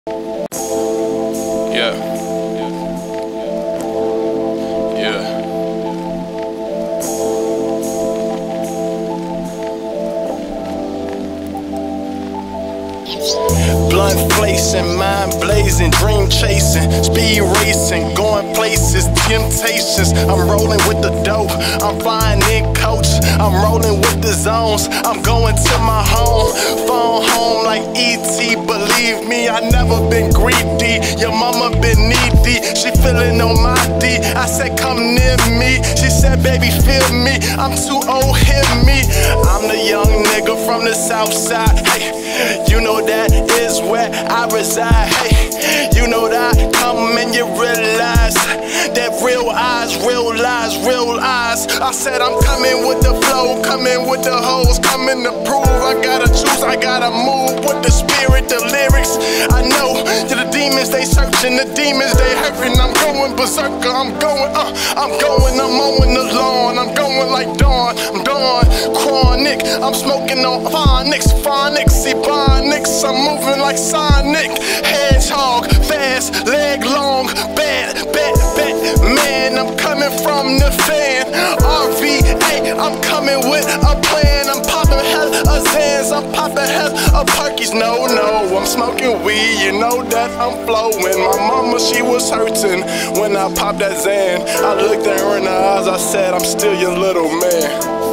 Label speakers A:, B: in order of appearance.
A: Yeah. Yeah. Blunt flacing, mind blazing, dream chasing, speed racing, going places, temptations. I'm rolling with the dope, I'm flying in coach, I'm rolling with the zones, I'm going to my home, phone home like E.T. Believe me, I never been greedy, your mama been needy, she feeling on my D. I said come near me, she said baby feel me, I'm too old, hear me. I'm the young nigga from the south side, hey, you know that is where I reside, hey, you know that I come and you realize that real eyes, real lies, real eyes. I said I'm coming with the flow, coming with the hoes, coming to prove. I gotta choose, I gotta move with the spirit, the lyrics. I know to the demons they searching, the demons they hurting. I'm going berserker, I'm mowing the lawn, I'm going like dawn, I'm dawn, chronic. I'm smoking on phonics, ebonics. I'm moving like Sonic, hedgehog, fast, leg long, bad, man. I'm coming from the fan, RVA. I'm coming with a plan. I'm popping hell of Zans, I'm popping hell of Perkies. No, I'm smoking weed. You know that I'm flowing. My mama, she was hurting when I popped that Zan. I looked at her in the eyes. I said, I'm still your little man.